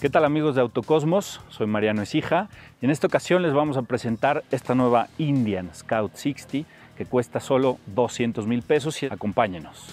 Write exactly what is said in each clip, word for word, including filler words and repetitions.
¿Qué tal amigos de Autocosmos? Soy Mariano Ecija y en esta ocasión les vamos a presentar esta nueva Indian Scout sesenta que cuesta solo doscientos mil pesos y acompáñenos.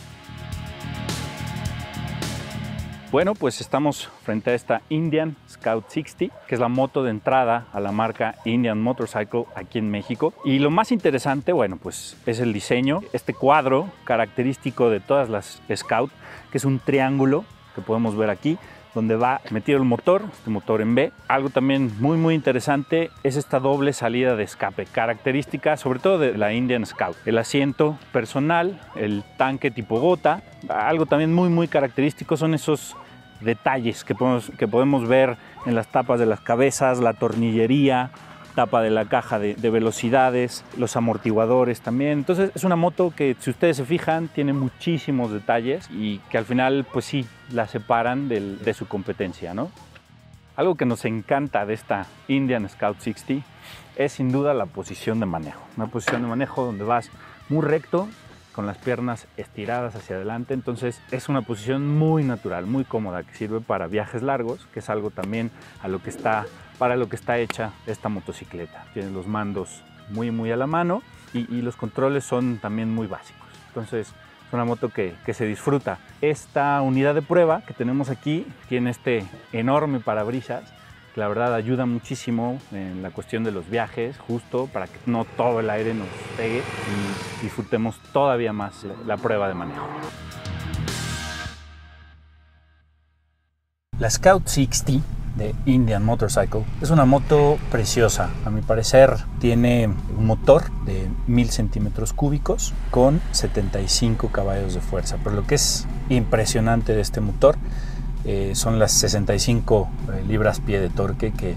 Bueno, pues estamos frente a esta Indian Scout sesenta, que es la moto de entrada a la marca Indian Motorcycle aquí en México. Y lo más interesante, bueno, pues es el diseño, este cuadro característico de todas las Scout, que es un triángulo que podemos ver aquí, donde va metido el motor, este motor en B. Algo también muy muy interesante es esta doble salida de escape, característica sobre todo de la Indian Scout. El asiento personal, el tanque tipo gota. Algo también muy muy característico son esos detalles que podemos, que podemos ver en las tapas de las cabezas, la tornillería, tapa de la caja de, de velocidades, los amortiguadores también. Entonces es una moto que, si ustedes se fijan, tiene muchísimos detalles y que al final pues sí la separan del, de su competencia, ¿no? Algo que nos encanta de esta Indian Scout sesenta es sin duda la posición de manejo. Una posición de manejo donde vas muy recto, con las piernas estiradas hacia adelante. Entonces es una posición muy natural, muy cómoda, que sirve para viajes largos, que es algo también a lo que está, para lo que está hecha esta motocicleta. Tiene los mandos muy muy a la mano y, y los controles son también muy básicos. Entonces es una moto que, que se disfruta. Esta unidad de prueba que tenemos aquí tiene este enorme parabrisas, que la verdad ayuda muchísimo en la cuestión de los viajes, justo para que no todo el aire nos pegue y disfrutemos todavía más la prueba de manejo. La Scout sesenta de Indian Motorcycle es una moto preciosa. A mi parecer tiene un motor de mil centímetros cúbicos con setenta y cinco caballos de fuerza. Pero lo que es impresionante de este motor Eh, son las sesenta y cinco eh, libras-pie de torque que eh,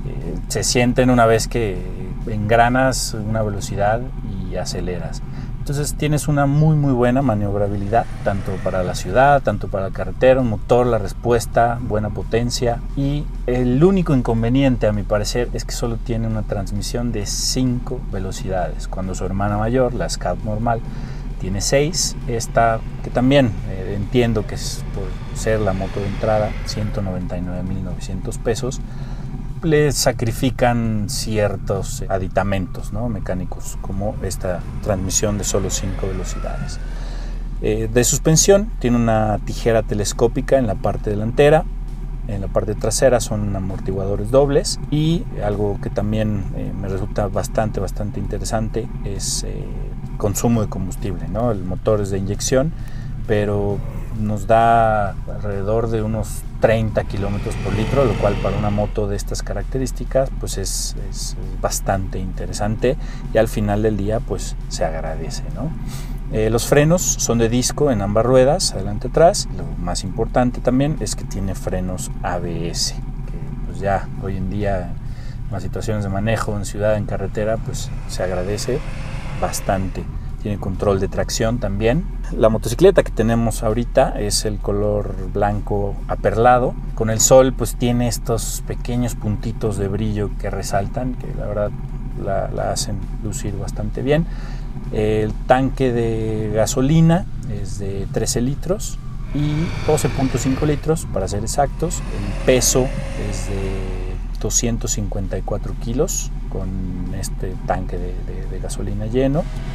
se sienten una vez que engranas una velocidad y aceleras. Entonces tienes una muy muy buena maniobrabilidad, tanto para la ciudad, tanto para la carretera, un motor, la respuesta, buena potencia. Y el único inconveniente, a mi parecer, es que solo tiene una transmisión de cinco velocidades, cuando su hermana mayor, la Scout normal, tiene seis. Esta, que también eh, entiendo que es por ser la moto de entrada, ciento noventa y nueve mil novecientos pesos, le sacrifican ciertos aditamentos, ¿no?, mecánicos, como esta transmisión de solo cinco velocidades. Eh, de suspensión tiene una tijera telescópica en la parte delantera. En la parte trasera son amortiguadores dobles, y algo que también eh, me resulta bastante bastante interesante es eh, consumo de combustible, ¿no? El motor es de inyección, pero nos da alrededor de unos treinta kilómetros por litro, lo cual para una moto de estas características pues es, es bastante interesante, y al final del día pues se agradece, ¿no? Eh, los frenos son de disco en ambas ruedas, adelante y atrás. Lo más importante también es que tiene frenos A B S, que pues ya hoy en día en las situaciones de manejo en ciudad, en carretera, pues se agradece bastante. Tiene control de tracción también. La motocicleta que tenemos ahorita es el color blanco aperlado. Con el sol pues tiene estos pequeños puntitos de brillo que resaltan, que la verdad la, la hacen lucir bastante bien. El tanque de gasolina es de trece litros y doce punto cinco litros para ser exactos. El peso es de doscientos cincuenta y cuatro kilos con este tanque de, de, de gasolina lleno.